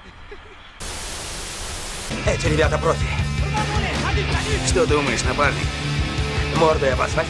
Эти ребята профи. Что думаешь, напарник? Мордой об асфальт?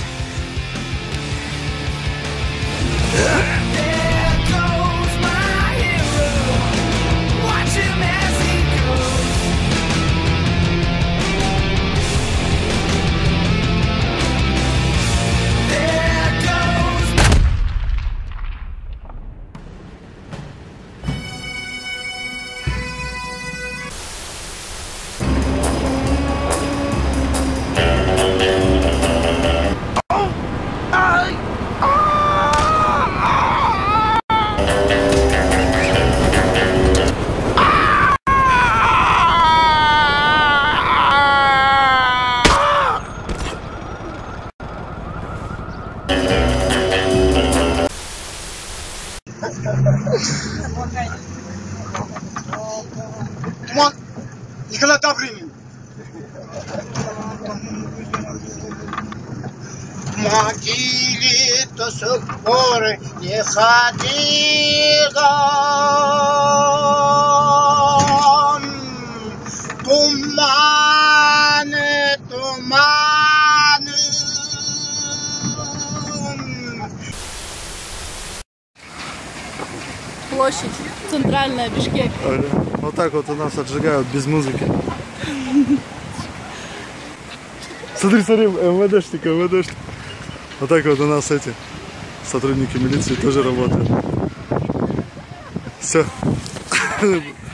Туман, Николай Добрынин. В могиле до сих пор не ходила. Туманы, туманы. Площадь центральная, Бишкек. Вот так вот у нас отжигают без музыки. Смотри, смотри, МВДшник. Вот так вот у нас эти сотрудники милиции тоже работают. Все.